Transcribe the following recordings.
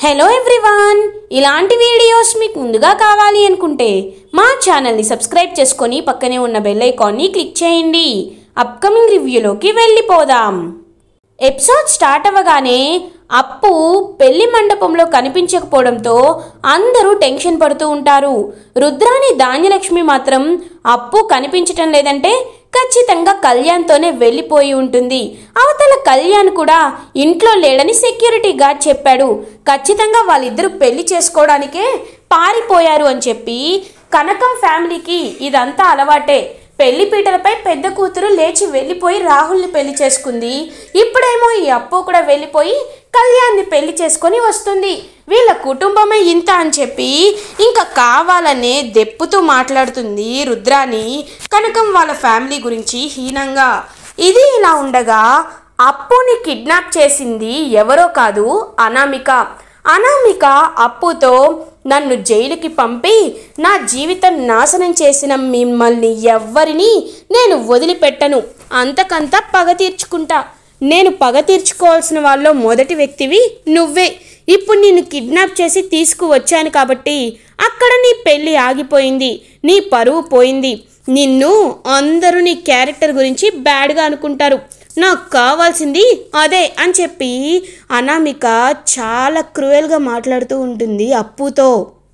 Hello everyone, ఇలాంటి videos మీకు ముందుగా కావాలి అనుకుంటే మా ఛానల్ని సబ్స్క్రైబ్ చేసుకొని పక్కనే ఉన్న బెల్ ఐకాన్ని క్లిక్ చేయండి. అప్కమింగ్ రివ్యూలోకి వెళ్ళిపోదాం. ఎపిసోడ్ స్టార్ట్ అవ్వగానే అప్పు పెళ్లి మండపంలో కనిపించకపోవడంతో అందరూ టెన్షన్ పడుతూ ఉంటారు. రుద్రాని ధాన్యలక్ష్మి మాత్రం అప్పు కనిపించటం లేదంటే ఖచ్చితంగా కళ్యాణ్తోనే వెళ్ళిపోయి ఉంటుంది. అవతల కళ్యాణ్ కూడా ఇంట్లో లేడని సెక్యూరిటీ గార్డ్ చెప్పాడు. ఖచ్చితంగా వాళ్ళిద్దరూ పెళ్లి చేసుకోవడానికే పారిపోయారు అని చెప్పి కనకం ఫ్యామిలీకి ఇదంతా అలవాటే. పెళ్లి పీటలపై పెద్ద కూతురు లేచి వెళ్ళిపోయి రాహుల్ని పెళ్లి చేసుకుంది. ఇప్పుడేమో ఈ అప్పు కూడా వెళ్ళిపోయి కళ్యాణ్ని పెళ్లి చేసుకొని వస్తుంది. వీళ్ళ కుటుంబమే ఇంత అని చెప్పి ఇంకా కావాలనే దెప్పుతూ మాట్లాడుతుంది రుద్రాని కనకం వాళ్ళ ఫ్యామిలీ గురించి హీనంగా. ఇది ఇలా ఉండగా అప్పుని కిడ్నాప్ చేసింది ఎవరో కాదు, అనామిక. అనామిక అప్పుతో నన్ను జైలుకి పంపి నా జీవితం నాశనం చేసిన మిమ్మల్ని ఎవ్వరిని నేను వదిలిపెట్టను, అంతకంతా పగ తీర్చుకుంటా. నేను పగ తీర్చుకోవాల్సిన వాళ్ళలో మొదటి వ్యక్తివి నువ్వే. ఇప్పుడు నిన్ను కిడ్నాప్ చేసి తీసుకువచ్చాను కాబట్టి అక్కడ నీ పెళ్ళి ఆగిపోయింది, నీ పరువు పోయింది. నిన్ను అందరూ నీ క్యారెక్టర్ గురించి బ్యాడ్గా అనుకుంటారు. నాకు కావాల్సింది అదే అని చెప్పి అనామిక చాలా క్రూయల్గా మాట్లాడుతూ ఉంటుంది అప్పుతో.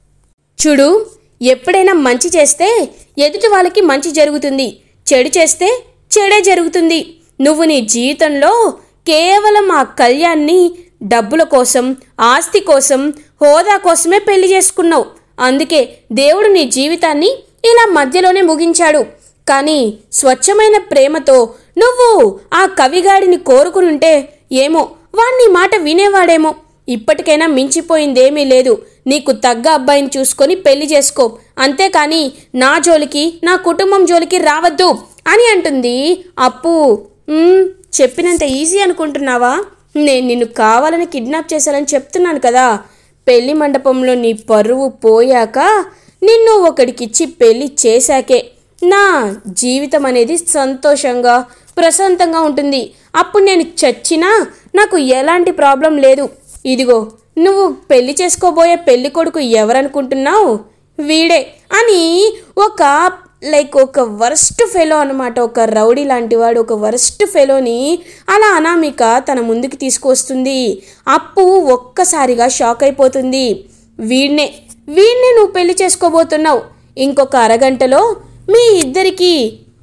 చూడు, ఎప్పుడైనా మంచి చేస్తే ఎదుటి వాళ్ళకి మంచి జరుగుతుంది, చెడు చేస్తే చెడే జరుగుతుంది. నువ్వు నీ జీవితంలో కేవలం ఆ కళ్యాణ్ని డబ్బుల కోసం, ఆస్తి కోసం, హోదా కోసమే పెళ్లి చేసుకున్నావు. అందుకే దేవుడు నీ జీవితాన్ని ఇలా మధ్యలోనే ముగించాడు. కానీ స్వచ్ఛమైన ప్రేమతో నువ్వు ఆ కవిగాడిని కోరుకునుంటే ఏమో వాణ్ణి మాట వినేవాడేమో. ఇప్పటికైనా మించిపోయిందేమీ లేదు. నీకు తగ్గ అబ్బాయిని చూసుకొని పెళ్లి చేసుకో, అంతేకాని నా జోలికి, నా కుటుంబం జోలికి రావద్దు అని అంటుంది అప్పు. చెప్పినంత ఈజీ అనుకుంటున్నావా? నేను నిన్ను కావాలని కిడ్నాప్ చేశానని చెప్తున్నాను కదా. పెళ్లి మండపంలో నీ పరువు పోయాక నిన్ను ఒకడికిచ్చి పెళ్లి చేశాకే నా జీవితం అనేది సంతోషంగా ప్రశాంతంగా ఉంటుంది. అప్పుడు నేను చచ్చినా నాకు ఎలాంటి ప్రాబ్లం లేదు. ఇదిగో నువ్వు పెళ్లి చేసుకోబోయే పెళ్లి కొడుకు ఎవరనుకుంటున్నావు? వీడే అని ఒక వర్స్ట్ ఫెలో అనమాట. ఒక రౌడీ లాంటి వాడు, ఒక వర్స్ట్ ఫెలోని అలా అనామిక తన ముందుకు తీసుకొస్తుంది. అప్పు ఒక్కసారిగా షాక్ అయిపోతుంది. వీడినే నువ్వు పెళ్లి చేసుకోబోతున్నావు. ఇంకొక అరగంటలో మీ ఇద్దరికి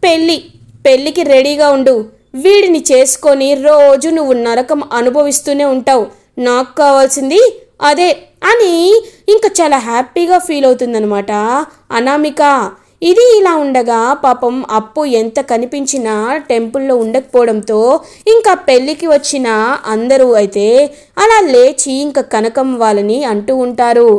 పెళ్ళికి రెడీగా ఉండు. వీడిని చేసుకొని రోజు నువ్వు నరకం అనుభవిస్తూనే ఉంటావు. నాకు కావాల్సింది అదే అని ఇంకా చాలా హ్యాపీగా ఫీల్ అవుతుందనమాట అనామిక. ఇది ఇలా ఉండగా పాపం అప్పు ఎంత కనిపించినా టెంపుల్లో ఉండకపోవడంతో ఇంకా పెళ్ళికి వచ్చిన అందరూ అయితే అలా లేచి ఇంకా కనకం వాళ్ళని అంటూ ఉంటారు.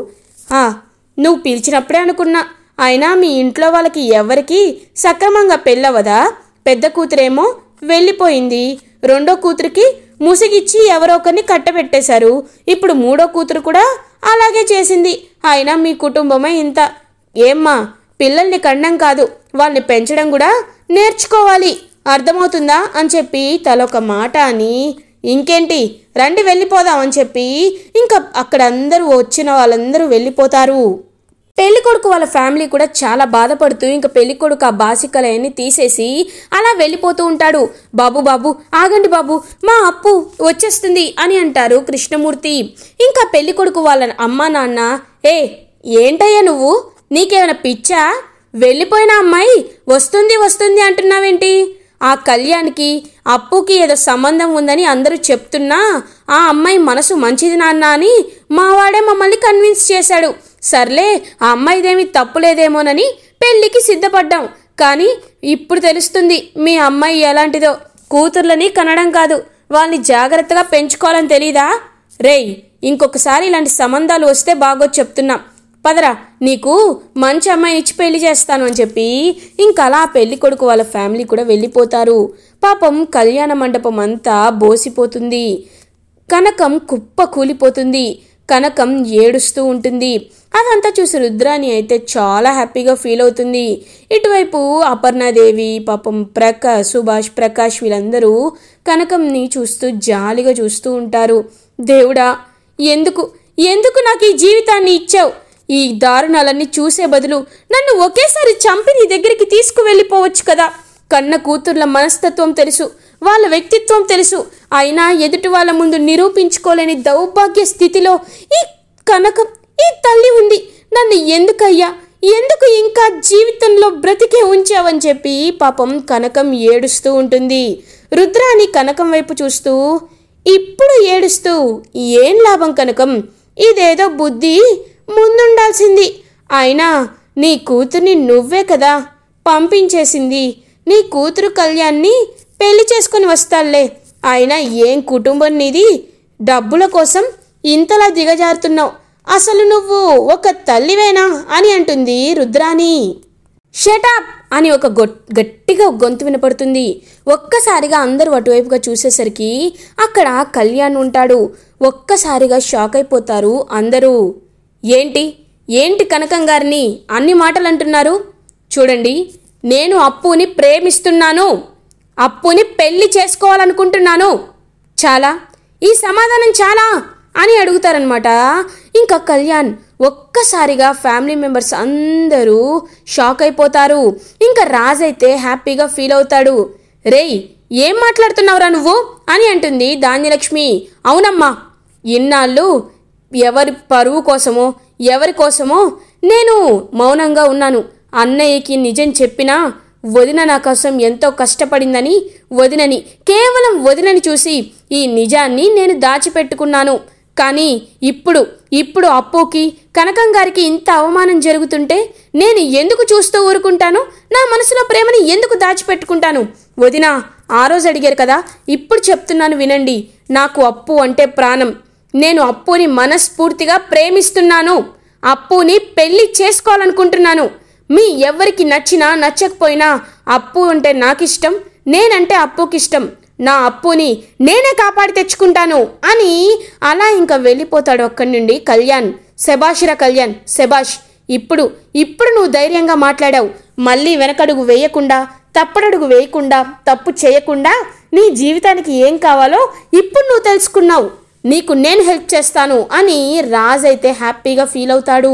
నువ్వు పిలిచినప్పుడే అనుకున్నా, అయినా మీ ఇంట్లో వాళ్ళకి ఎవరికి సక్రమంగా పెళ్ళవదా? పెద్ద కూతురేమో వెళ్ళిపోయింది, రెండో కూతురికి ముసిగిచ్చి ఎవరో ఒకరిని కట్టబెట్టేశారు, ఇప్పుడు మూడో కూతురు కూడా అలాగే చేసింది. అయినా మీ కుటుంబమే ఇంత. ఏమ్మా, పిల్లల్ని కండం కాదు, వాళ్ళని పెంచడం కూడా నేర్చుకోవాలి, అర్థమవుతుందా అని చెప్పి తలొక మాట అని, ఇంకేంటి రండి వెళ్ళిపోదాం అని చెప్పి ఇంకా అక్కడ అందరూ వచ్చిన వాళ్ళందరూ వెళ్ళిపోతారు. పెళ్ళికొడుకు వాళ్ళ ఫ్యామిలీ కూడా చాలా బాధపడుతూ ఇంకా పెళ్ళికొడుకు ఆ బాసికలన్నీ తీసేసి అలా వెళ్ళిపోతూ ఉంటాడు. బాబు ఆగండి బాబు, మా అప్పు వచ్చేస్తుంది అని అంటారు కృష్ణమూర్తి. ఇంకా పెళ్ళికొడుకు వాళ్ళ అమ్మా నాన్న, ఏంటయ్యా నువ్వు, నీకేమైనా పిచ్చా? వెళ్ళిపోయిన అమ్మాయి వస్తుంది అంటున్నావేంటి? ఆ కళ్యాణ్కి అప్పుకి ఏదో సంబంధం ఉందని అందరూ చెప్తున్నా ఆ అమ్మాయి మనసు మంచిది నాన్న అని మావాడే మమ్మల్ని కన్విన్స్ చేశాడు. సర్లే, ఆ అమ్మాయిదేమీ తప్పులేదేమోనని పెళ్ళికి సిద్ధపడ్డాం. కానీ ఇప్పుడు తెలుస్తుంది మీ అమ్మాయి ఎలాంటిదో. కూతుర్లని కనడం కాదు, వాళ్ళని జాగ్రత్తగా పెంచుకోవాలని తెలీదా? రేయ్, ఇంకొకసారి ఇలాంటి సంబంధాలు వస్తే బాగోదు చెప్తున్నా. పదరా, నీకు మంచి అమ్మాయిని ఇచ్చి పెళ్లి చేస్తాను అని చెప్పి ఇంకా అలా పెళ్లి కొడుకు వాళ్ళ ఫ్యామిలీ కూడా వెళ్ళిపోతారు. పాపం కళ్యాణ మండపం అంతా బోసిపోతుంది. కనకం కుప్ప కూలిపోతుంది. కనకం ఏడుస్తూ ఉంటుంది. అదంతా చూసి రుద్రాని అయితే చాలా హ్యాపీగా ఫీల్ అవుతుంది. ఇటువైపు అపర్ణాదేవి, పాపం సుభాష్, ప్రకాష్ వీళ్ళందరూ కనకంని చూస్తూ జాలిగా చూస్తూ ఉంటారు. దేవుడా, ఎందుకు ఎందుకు నాకు ఈ జీవితాన్ని ఇచ్చావు? ఈ దారుణాలన్నీ చూసే బదులు నన్ను ఒకేసారి చంపి నీ దగ్గరికి తీసుకువెళ్ళిపోవచ్చు కదా. కన్న కూతుర్ల మనస్తత్వం తెలుసు, వాళ్ళ వ్యక్తిత్వం తెలుసు. అయినా ఎదుటి వాళ్ళ ముందు నిరూపించుకోలేని దౌర్భాగ్య స్థితిలో ఈ కనకం, ఈ తల్లి ఉంది. నన్ను ఎందుకు ఇంకా జీవితంలో బ్రతికే ఉంచావని చెప్పి పాపం కనకం ఏడుస్తూ ఉంటుంది. రుద్రాని కనకం వైపు చూస్తూ ఇప్పుడు ఏడుస్తూ, ఏం లాభం కనకం, ఇదేదో బుద్ధి ముందుండాల్సింది. అయినా నీ కూతుర్ని నువ్వే కదా పంపించేసింది. నీ కూతురు కళ్యాణ్ని పెళ్లి చేసుకొని వస్తాళ్లే. అయినా ఏం కుటుంబం నీది? డబ్బుల కోసం ఇంతలా దిగజారుతున్నావు. అసలు నువ్వు ఒక తల్లివేనా అని అంటుంది రుద్రాని. షటప్ అని ఒక గట్టిగా గొంతు వినపడుతుంది. ఒక్కసారిగా అందరూ అటువైపుగా చూసేసరికి అక్కడ కళ్యాణ్ ఉంటాడు. ఒక్కసారిగా షాక్ అయిపోతారు అందరూ. ఏంటి కనకం గారిని అన్ని మాటలు అంటున్నారు? చూడండి, నేను అప్పుని ప్రేమిస్తున్నాను, అప్పుని పెళ్లి చేసుకోవాలనుకుంటున్నాను. చాలా, ఈ సమాధానం చాలా అని అడుగుతారనమాట. ఇంకా కళ్యాణ్ ఒక్కసారిగా ఫ్యామిలీ మెంబర్స్ అందరూ షాక్ అయిపోతారు. ఇంకా రాజ్ అయితే హ్యాపీగా ఫీల్ అవుతాడు. రేయ్, ఏం మాట్లాడుతున్నావురా నువ్వు అని అంటుంది ధాన్యలక్ష్మి. అవునమ్మా, ఇన్నాళ్ళు ఎవరి పరువు కోసమో ఎవరి కోసమో నేను మౌనంగా ఉన్నాను. అన్నయ్యకి నిజం చెప్పినా వదిన నా కోసం ఎంతో కష్టపడిందని కేవలం వదినని చూసి ఈ నిజాన్ని నేను దాచిపెట్టుకున్నాను. కానీ ఇప్పుడు అప్పుకి కనకం గారికి ఇంత అవమానం జరుగుతుంటే నేను ఎందుకు చూస్తూ ఊరుకుంటాను? నా మనసులో ప్రేమని ఎందుకు దాచిపెట్టుకుంటాను? వదిన ఆ రోజు అడిగారు కదా, ఇప్పుడు చెప్తున్నాను వినండి. నాకు అప్పు అంటే ప్రాణం. నేను అప్పుని మనస్ఫూర్తిగా ప్రేమిస్తున్నాను. అప్పుని పెళ్లి చేసుకోవాలనుకుంటున్నాను. మీ ఎవరికి నచ్చినా నచ్చకపోయినా అప్పు అంటే నాకిష్టం, నేనంటే అప్పుకిష్టం. నా అప్పుని నేనే కాపాడి తెచ్చుకుంటాను అని అలా ఇంకా వెళ్ళిపోతాడు అక్కడి నుండి కళ్యాణ్. శభాష్రా కళ్యాణ్, శభాష్. ఇప్పుడు నువ్వు ధైర్యంగా మాట్లాడావు. మళ్ళీ వెనకడుగు వేయకుండా, తప్పడడుగు వేయకుండా, తప్పు చేయకుండా నీ జీవితానికి ఏం కావాలో ఇప్పుడు నువ్వు తెలుసుకున్నావు. నీకు నేను హెల్ప్ చేస్తాను అని రాజ్ అయితే హ్యాపీగా ఫీల్ అవుతాడు.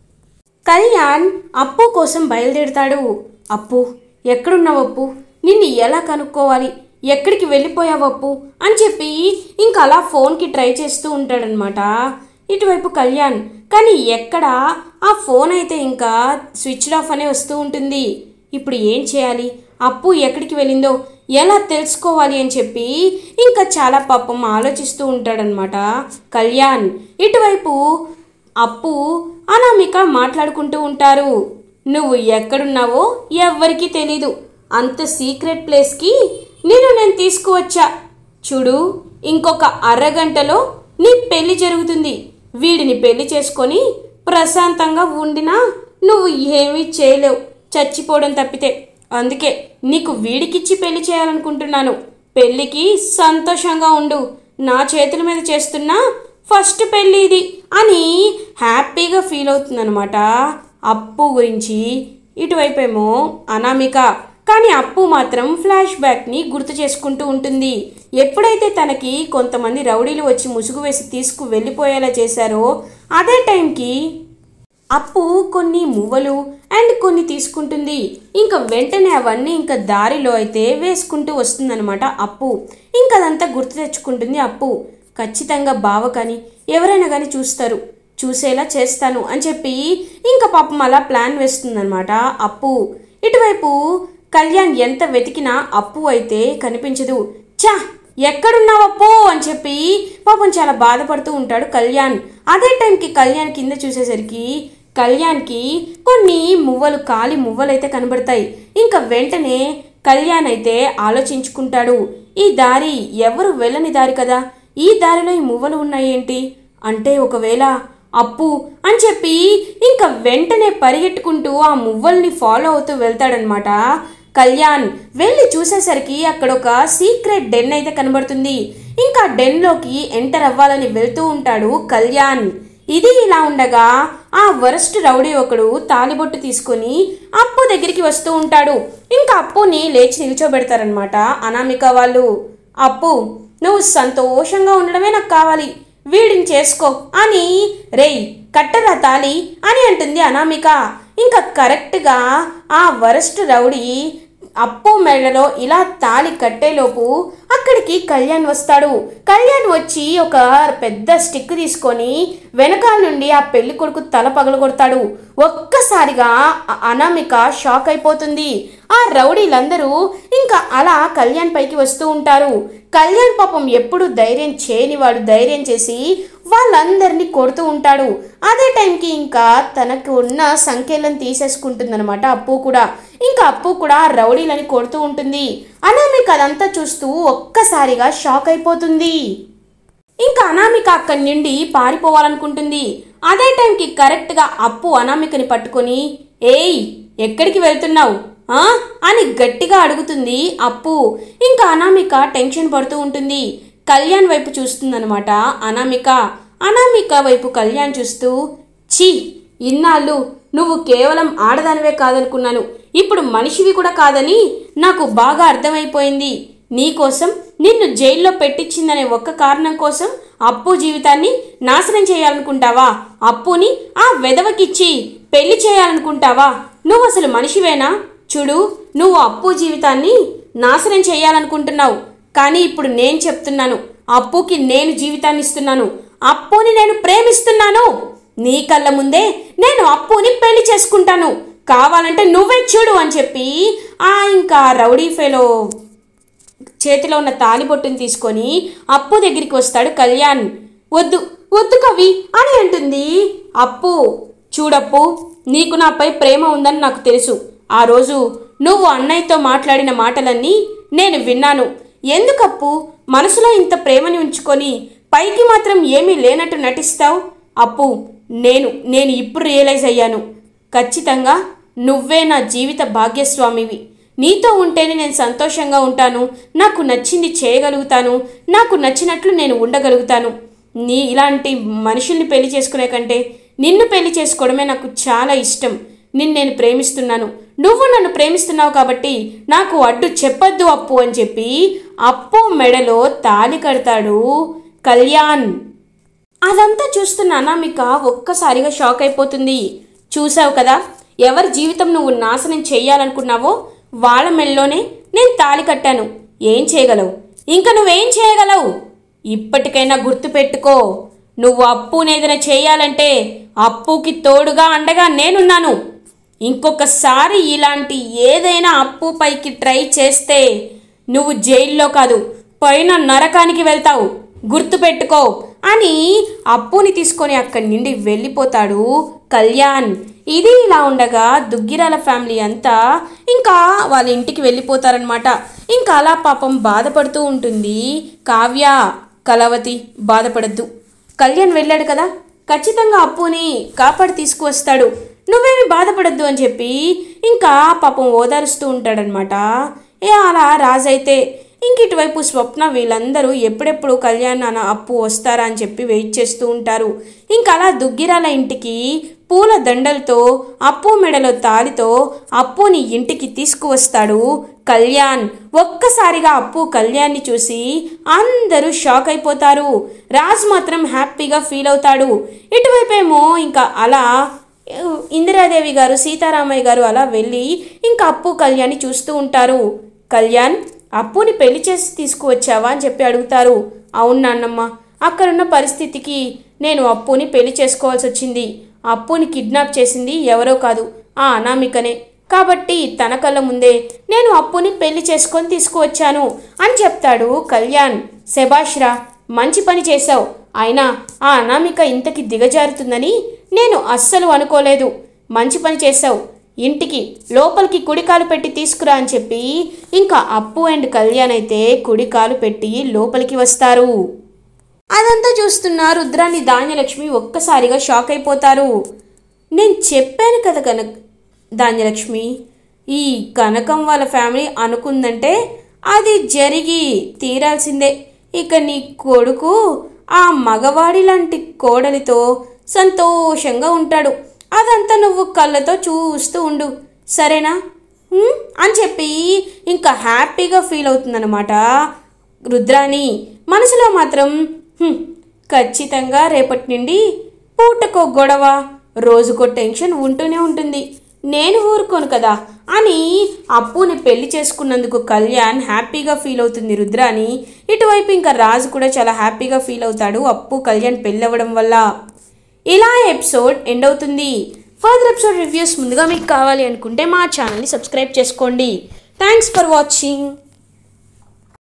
కళ్యాణ్ అప్పు కోసం బయలుదేరుతాడు. అప్పు, ఎక్కడున్నావు అప్పు? నిన్ను ఎలా కనుక్కోవాలి? ఎక్కడికి వెళ్ళిపోయావు అప్పు అని చెప్పి ఇంకా అలా ఫోన్కి ట్రై చేస్తూ ఉంటాడనమాట ఇటువైపు కళ్యాణ్. కానీ ఎక్కడ ఆ ఫోన్ అయితే ఇంకా స్విచ్డ్ ఆఫ్ అనే వస్తూ ఉంటుంది. ఇప్పుడు ఏం చేయాలి? అప్పు ఎక్కడికి వెళ్ళిందో ఎలా తెలుసుకోవాలి అని చెప్పి ఇంకా చాలా పాపం ఆలోచిస్తూ ఉంటాడనమాట కళ్యాణ్. ఇటువైపు అప్పు అనామిక మాట్లాడుకుంటూ ఉంటారు. నువ్వు ఎక్కడున్నావో ఎవ్వరికీ తెలీదు. అంత సీక్రెట్ ప్లేస్కి నేను తీసుకువచ్చా. చూడు, ఇంకొక అరగంటలో నీ పెళ్లి జరుగుతుంది. వీడిని పెళ్లి చేసుకొని ప్రశాంతంగా ఉండినా నువ్వు ఏమీ చేయలేవు, చచ్చిపోవడం తప్పితే. అందుకే నీకు వీడికిచ్చి పెళ్లి చేయాలనుకుంటున్నాను. పెళ్లికి సంతోషంగా ఉండు. నా చేతుల మీద చేస్తున్న ఫస్ట్ పెళ్ళి ఇది అని హ్యాపీగా ఫీల్ అవుతుందన్నమాట అప్పు గురించి. ఇటువైపేమో అనామిక. కానీ అప్పు మాత్రం ఫ్లాష్ బ్యాక్ని గుర్తు చేసుకుంటూ ఉంటుంది. ఎప్పుడైతే తనకి కొంతమంది రౌడీలు వచ్చి ముసుగు వేసి తీసుకు వెళ్ళిపోయేలా చేశారో అదే టైంకి అప్పు కొన్ని మువ్వలు అండ్ కొన్ని తీసుకుంటుంది. ఇంకా వెంటనే అవన్నీ ఇంకా దారిలో అయితే వేసుకుంటూ వస్తుందన్నమాట అప్పు. ఇంకా అదంతా గుర్తు తెచ్చుకుంటుంది అప్పు. ఖచ్చితంగా బావ కానీ ఎవరైనా కానీ చూసేలా చేస్తాను అని చెప్పి ఇంకా పాపం అలా ప్లాన్ వేస్తుందన్నమాట అప్పు. ఇటువైపు కళ్యాణ్ ఎంత వెతికినా అప్పు అయితే కనిపించదు. చా, ఎక్కడున్నావు అప్పు అని చెప్పి పాపం చాలా బాధపడుతూ ఉంటాడు కళ్యాణ్. అదే టైంకి కళ్యాణ్ కింద చూసేసరికి కళ్యాణ్కి కొన్ని మువ్వలు, కాలి మువ్వలు అయితే కనబడతాయి. ఇంకా వెంటనే కళ్యాణ్ అయితే ఆలోచించుకుంటాడు, ఈ దారి ఎవరు వెళ్ళని దారి కదా, ఈ దారిలో ఈ మువ్వలు ఉన్నాయేంటి అంటే ఒకవేళ అప్పు అని చెప్పి ఇంకా వెంటనే పరిగెట్టుకుంటూ ఆ మువ్వల్ని ఫాలో అవుతూ వెళ్తాడనమాట కళ్యాణ్. వెళ్ళి చూసేసరికి అక్కడ ఒక సీక్రెట్ డెన్ అయితే కనబడుతుంది. ఇంకా డెన్లోకి ఎంటర్ అవ్వాలని వెళ్తూ ఉంటాడు కళ్యాణ్. ఇది ఇలా ఉండగా ఆ వరస్ట్ రౌడీ ఒకడు తాలిబొట్టు తీసుకొని అప్పు దగ్గరికి వస్తూ ఉంటాడు. ఇంకా అప్పుని లేచి నిల్చోబెడతారనమాట అనామిక వాళ్ళు. అప్పు, నువ్వు సంతోషంగా ఉండడమే నాకు కావాలి. వీడిని చేసుకో అని రేయ్ కట్టరా తాలి అని అంటుంది అనామిక. ఇంకా కరెక్ట్గా ఆ వరస్ట్ రౌడీ అప్పు మెడలో ఇలా తాళి కట్టేలోపు అక్కడికి కళ్యాణ్ వస్తాడు. కళ్యాణ్ వచ్చి ఒక పెద్ద స్టిక్ తీసుకొని వెనకాల నుండి ఆ పెళ్లి కొడుకు తల పగలగొడతాడు. ఒక్కసారిగా అనామిక షాక్ అయిపోతుంది. ఆ రౌడీలందరూ ఇంకా అలా కళ్యాణ్ పైకి వస్తూ ఉంటారు. కళ్యాణ్ పాపం ఎప్పుడు ధైర్యం చేయనివాడు ధైర్యం చేసి వాళ్ళందరినీ కొడుతూ ఉంటాడు. అదే టైంకి ఇంకా తనకు ఉన్న సంఖ్యలను తీసేసుకుంటుందన్నమాట అప్పు కూడా. ఇంకా అప్పు కూడా రౌడీలని కొడుతూ ఉంటుంది. అనామిక అదంతా చూస్తూ ఒక్కసారిగా షాక్ అయిపోతుంది. ఇంకా అనామిక అక్కడి నుండి పారిపోవాలనుకుంటుంది. అదే టైంకి కరెక్ట్గా అప్పు అనామికని పట్టుకొని ఏయ్ ఎక్కడికి వెళ్తున్నావు అని గట్టిగా అడుగుతుంది అప్పు. ఇంకా అనామిక టెన్షన్ పడుతూ ఉంటుంది. కళ్యాణ్ వైపు చూస్తుందన్నమాట అనామిక. అనామిక వైపు కళ్యాణ్ చూస్తూ ఛీ ఇన్నాళ్ళు నువ్వు కేవలం ఆడదానివే కాదనుకున్నాను, ఇప్పుడు మనిషివి కూడా కాదని నాకు బాగా అర్థమైపోయింది. నీకోసం నిన్ను జైల్లో పెట్టించిందనే ఒక్క కారణం కోసం అప్పు జీవితాన్ని నాశనం చేయాలనుకుంటావా? అప్పుని ఆ వెధవకిచ్చి పెళ్లి చేయాలనుకుంటావా? నువ్వు అసలు మనిషివేనా? చూడు, నువ్వు అప్పు జీవితాన్ని నాశనం చేయాలనుకుంటున్నావు, కానీ ఇప్పుడు నేను చెప్తున్నాను, అప్పుకి నేను జీవితాన్ని ఇస్తున్నాను, అప్పుని నేను ప్రేమిస్తున్నాను. నీ కళ్ళ ముందే నేను అప్పుని పెళ్లి చేసుకుంటాను, కావాలంటే నువ్వే చూడు అని చెప్పి ఇంకా రౌడీ ఫెలో చేతిలో ఉన్న తాలిబొట్టుని తీసుకొని అప్పు దగ్గరికి వస్తాడు కళ్యాణ్. వద్దు వద్దు కవి అని అంటుంది అప్పు. చూడప్పు, నీకు నాపై ప్రేమ ఉందని నాకు తెలుసు. ఆ రోజు నువ్వు అన్నయ్యతో మాట్లాడిన మాటలన్నీ నేను విన్నాను. ఎందుకప్పు మనసులో ఇంత ప్రేమని ఉంచుకొని పైకి మాత్రం ఏమీ లేనట్టు నటిస్తావు? అప్పు, నేను ఇప్పుడు రియలైజ్ అయ్యాను. ఖచ్చితంగా నువ్వే నా జీవిత భాగ్యస్వామివి. నీతో ఉంటేనే నేను సంతోషంగా ఉంటాను, నాకు నచ్చింది చేయగలుగుతాను, నాకు నచ్చినట్లు నేను ఉండగలుగుతాను. ఇలాంటి మనుషుల్ని పెళ్లి చేసుకునే కంటే నిన్ను పెళ్లి చేసుకోవడమే నాకు చాలా ఇష్టం. నేను ప్రేమిస్తున్నాను, నువ్వు నన్ను ప్రేమిస్తున్నావు కాబట్టి నాకు అడ్డు చెప్పొద్దు అప్పు అని చెప్పి అప్పు మెడలో తాళి కడతాడు కళ్యాణ్. అదంతా చూస్తున్న అనామిక ఒక్కసారిగా షాక్ అయిపోతుంది. చూసావు కదా, ఎవరి జీవితం నువ్వు నాశనం చెయ్యాలనుకున్నావో వాళ్ళ మెడలోనే నేను తాళి కట్టాను. ఏం చేయగలవు? ఇంకా నువ్వేం చేయగలవు? ఇప్పటికైనా గుర్తుపెట్టుకో, నువ్వు అప్పునేదైనా చేయాలంటే అప్పుకి తోడుగా అండగా నేనున్నాను. ఇంకొకసారి ఇలాంటి ఏదైనా అప్పు పైకి ట్రై చేస్తే నువ్వు జైల్లో కాదు పైన నరకానికి వెళ్తావు, గుర్తుపెట్టుకో అని అప్పుని తీసుకొని అక్కడి నుండి వెళ్ళిపోతాడు కళ్యాణ్. ఇది ఇలా ఉండగా దుగ్గిరాల ఫ్యామిలీ అంతా ఇంకా వాళ్ళ ఇంటికి వెళ్ళిపోతారనమాట. ఇంకా అలా పాపం బాధపడుతూ ఉంటుంది కావ్య. కళావతి బాధపడద్దు, కళ్యాణ్ వెళ్ళాడు కదా, ఖచ్చితంగా అప్పుని కాపాడి తీసుకువస్తాడు, నువ్వేమి బాధపడద్దు అని చెప్పి ఇంకా పాపం ఓదారుస్తూ ఉంటాడనమాట. అలా రాజైతే ఇంక ఇటువైపు స్వప్న వీళ్ళందరూ ఎప్పుడెప్పుడు కళ్యాణ్ అప్పు వస్తారా అని చెప్పి వెయిట్ చేస్తూ ఉంటారు. ఇంకా అలా దుగ్గిరాల ఇంటికి పూల దండలతో అప్పు మెడలో తాలితో అప్పుని ఇంటికి తీసుకువస్తాడు కళ్యాణ్. ఒక్కసారిగా అప్పు కళ్యాణ్ని చూసి అందరూ షాక్ అయిపోతారు. రాజ్ మాత్రం హ్యాపీగా ఫీల్ అవుతాడు. ఇటువైపేమో ఇంకా అలా ఇందిరాదేవి గారు సీతారామయ్య గారు అలా వెళ్ళి ఇంకా అప్పు కళ్యాణ్ని చూస్తూ ఉంటారు. కళ్యాణ్, అప్పుని పెళ్లి చేసి తీసుకువచ్చావా అని చెప్పి అడుగుతారు. అవును నాన్నమ్మ, అక్కడున్న పరిస్థితికి నేను అప్పుని పెళ్లి చేసుకోవాల్సి వచ్చింది. అప్పుని కిడ్నాప్ చేసింది ఎవరో కాదు, ఆ అనామికనే. కాబట్టి తన కళ్ళ ముందే నేను అప్పుని పెళ్లి చేసుకొని తీసుకువచ్చాను అని చెప్తాడు కళ్యాణ్. శభాష్రా, మంచి పని చేశావు. అయినా ఆ అనామిక ఇంతకి దిగజారుతుందని నేను అస్సలు అనుకోలేదు. మంచి పని చేశావు. ఇంటికి లోపలికి కుడికాలు పెట్టి తీసుకురా అని చెప్పి ఇంకా అప్పు అండ్ కళ్యాణ్ అయితే కుడికాలు పెట్టి లోపలికి వస్తారు. అదంతా చూస్తున్న రుద్రాని ధాన్యలక్ష్మి ఒక్కసారిగా షాక్ అయిపోతారు. నేను చెప్పాను కదా ధాన్యలక్ష్మి, ఈ కనకం వాళ్ళ ఫ్యామిలీ అనుకుందంటే అది జరిగి తీరాల్సిందే. ఇక నీ కొడుకు ఆ మగవాడి లాంటి కోడలితో సంతోషంగా ఉంటాడు. అదంతా నువ్వు కళ్ళతో చూస్తూ ఉండు, సరేనా అని చెప్పి ఇంకా హ్యాపీగా ఫీల్ అవుతుందన్నమాట రుద్రాని. మనసులో మాత్రం ఖచ్చితంగా రేపటి నుండి పూటకో గొడవ రోజుకో టెన్షన్ ఉంటూనే ఉంటుంది. నేను ఊరుకోను కదా అని అప్పుని పెళ్లి చేసుకున్నందుకు కళ్యాణ్ హ్యాపీగా ఫీల్ అవుతుంది రుద్ర అని. ఇటువైపు ఇంకా రాజు కూడా చాలా హ్యాపీగా ఫీల్ అవుతాడు అప్పు కళ్యాణ్ పెళ్ళి అవ్వడం వల్ల. ఇలా ఎపిసోడ్ ఎండ్ అవుతుంది. ఫర్దర్ ఎపిసోడ్ రివ్యూస్ ముందుగా మీకు కావాలి అనుకుంటే మా ఛానల్ని సబ్స్క్రైబ్ చేసుకోండి. Thanks for watching.